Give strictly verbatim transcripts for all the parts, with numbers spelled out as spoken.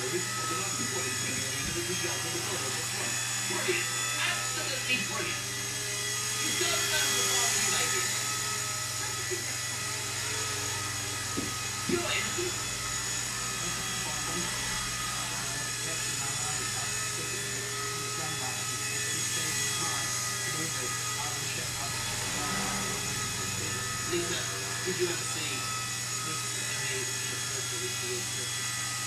Brilliant. Absolutely brilliant. You don't remember the part when you made it. You're innocent. Lisa, did you ever see Chris and me in a first release of your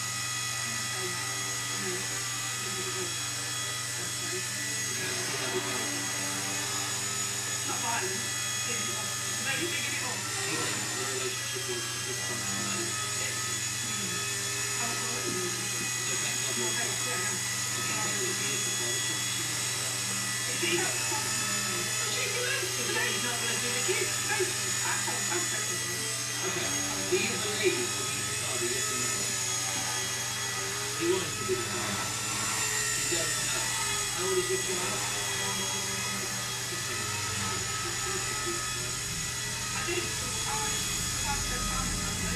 Not violent. No, you thinking it all. The relationship was with consummated. How old are you? So thank God you're Okay, yeah, yeah. I can't tell you the years before. She Is it not? She can do it. Today's not going to do the kids. I hope I'm taking it. Okay. Do you believe that he's the father, yes or no? He wants to be the father. He doesn't know. How old is your child? I did. I was the father.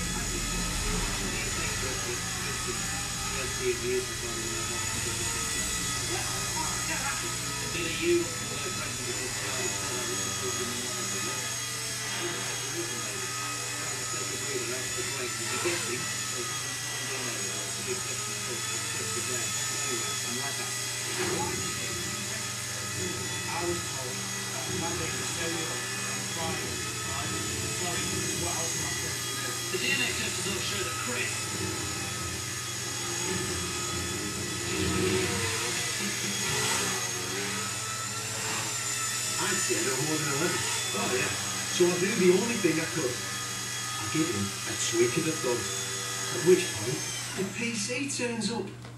Years before we were Yeah, yeah, that's it. Either you or the president of this child said I was supposed to be more of a look. I don't know the reason, maybe. Trying to take a breather after the break. You'll be guessing. So you can find out. It's a big question, of course. It's just the day. Anyway, I'm like that. I was told that Monday was very ill on Friday. Right? Sorry, what else am I supposed to do? The D N A test results show that Chris I'd say no more than eleven. Oh, yeah. So I do the only thing I could. I give him a tweak of the thumb. At which point, the P C turns up.